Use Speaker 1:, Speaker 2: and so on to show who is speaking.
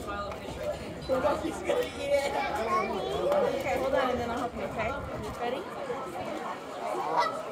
Speaker 1: He's gonna eat it. Okay, hold on, and then I'll help you, okay? Ready?